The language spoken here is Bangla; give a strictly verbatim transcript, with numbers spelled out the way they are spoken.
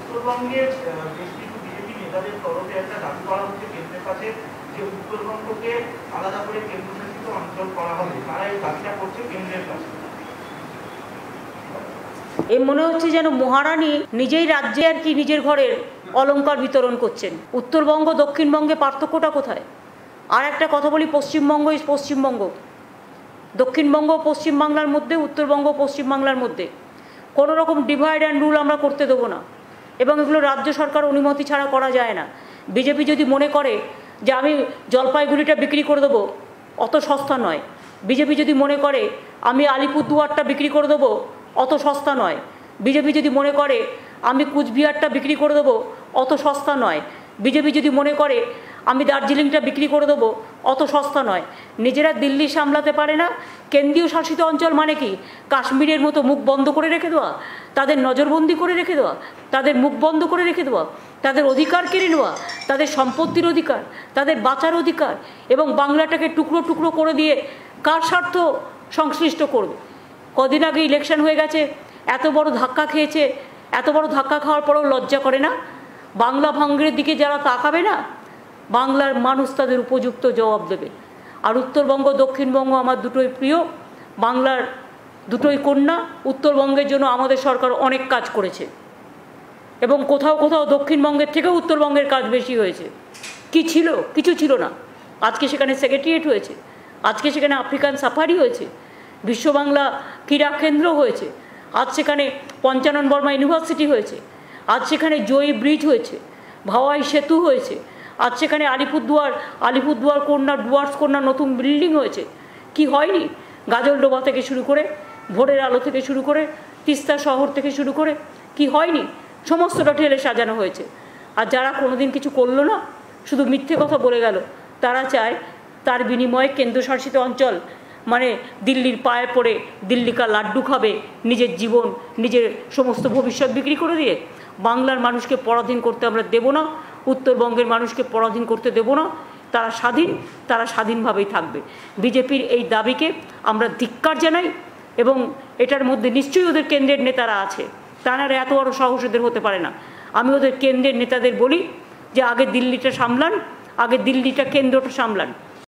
উত্তরবঙ্গের বেশ কিছু বিজেপি নেতাদের তরফে একটা দাবি করা হচ্ছে কেন্দ্রের কাছে যে উত্তরবঙ্গকে আলাদা করে কেন্দ্রশাসিত অঞ্চল করা হবে, তারা এই দাবিটা করছে কেন্দ্রের কাছে। এ মনে হচ্ছে যেন মহারানী নিজেই রাজ্যে আর কি নিজের ঘরের অলংকার বিতরণ করছেন। উত্তরবঙ্গ দক্ষিণবঙ্গে পার্থক্যটা কোথায়? আর একটা কথা বলি, পশ্চিমবঙ্গ ইস পশ্চিমবঙ্গ, দক্ষিণবঙ্গ পশ্চিমবাংলার মধ্যে, উত্তরবঙ্গ পশ্চিমবাংলার মধ্যে কোনো রকম ডিভাইড অ্যান্ড রুল আমরা করতে দেবো না, এবং এগুলো রাজ্য সরকার অনুমতি ছাড়া করা যায় না। বিজেপি যদি মনে করে যে আমি জলপাইগুড়িটা বিক্রি করে দেবো, অত সস্তা নয়। বিজেপি যদি মনে করে আমি আলিপুরদুয়ারটা বিক্রি করে দেবো, অত সস্তা নয়। বিজেপি যদি মনে করে আমি কুচবিহারটা বিক্রি করে দেবো, অত সস্তা নয়। বিজেপি যদি মনে করে আমি দার্জিলিংটা বিক্রি করে দেবো, অত সস্তা নয়। নিজেরা দিল্লি সামলাতে পারে না, কেন্দ্রীয় শাসিত অঞ্চল মানে কি কাশ্মীরের মতো মুখ বন্ধ করে রেখে দেওয়া, তাদের নজরবন্দি করে রেখে দেওয়া, তাদের মুখ বন্ধ করে রেখে দেওয়া, তাদের অধিকার কেড়ে নেওয়া, তাদের সম্পত্তির অধিকার, তাদের বাঁচার অধিকার, এবং বাংলাটাকে টুকরো টুকরো করে দিয়ে কার স্বার্থ সংশ্লিষ্ট করবে? কদিন আগে ইলেকশন হয়ে গেছে, এত বড় ধাক্কা খেয়েছে, এত বড় ধাক্কা খাওয়ার পরেও লজ্জা করে না? বাংলা ভাঙড়ের দিকে যারা তাকাবে না, বাংলার মানুষ তাদের উপযুক্ত জবাব দেবে। আর উত্তরবঙ্গ দক্ষিণবঙ্গ আমার দুটোই প্রিয়, বাংলার দুটোই কন্যা। উত্তরবঙ্গের জন্য আমাদের সরকার অনেক কাজ করেছে, এবং কোথাও কোথাও দক্ষিণবঙ্গের থেকেও উত্তরবঙ্গের কাজ বেশি হয়েছে। কি ছিল? কিছু ছিল না। আজকে সেখানে সেক্রেটারিয়েট হয়েছে, আজকে সেখানে আফ্রিকান সাফারি হয়েছে, বিশ্ববাংলা ক্রীড়া কেন্দ্র হয়েছে, আজ সেখানে পঞ্চানন বর্মা ইউনিভার্সিটি হয়েছে, আজ সেখানে জয়ী ব্রিজ হয়েছে, ভাওয়াই সেতু হয়েছে, আজ সেখানে আলিপুরদুয়ার আলিপুরদুয়ার কন্যা ডুয়ার্স কন্যা নতুন বিল্ডিং হয়েছে। কি হয়নি? গাজলডোবা থেকে শুরু করে, ভোরের আলো থেকে শুরু করে, তিস্তা শহর থেকে শুরু করে, কি হয়নি? সমস্তটা ঠেলে সাজানো হয়েছে। আর যারা কোনোদিন কিছু করলো না, শুধু মিথ্যে কথা বলে গেল, তারা চায় তার বিনিময়ে কেন্দ্রশাসিত অঞ্চল মানে দিল্লির পায়ে পড়ে দিল্লিকা লাড্ডু খাবে, নিজের জীবন নিজের সমস্ত ভবিষ্যৎ বিক্রি করে দিয়ে। বাংলার মানুষকে পরাধীন করতে আমরা দেব না, উত্তরবঙ্গের মানুষকে পরাধীন করতে দেব না। তারা স্বাধীন, তারা স্বাধীনভাবেই থাকবে। বিজেপির এই দাবিকে আমরা ধিক্কার জানাই, এবং এটার মধ্যে নিশ্চয়ই ওদের কেন্দ্রের নেতারা আছে, তারা এত বড় সাহস ওদের হতে পারে না। আমি ওদের কেন্দ্রের নেতাদের বলি যে আগে দিল্লিটা সামলান, আগে দিল্লিটা কেন্দ্রটা সামলান।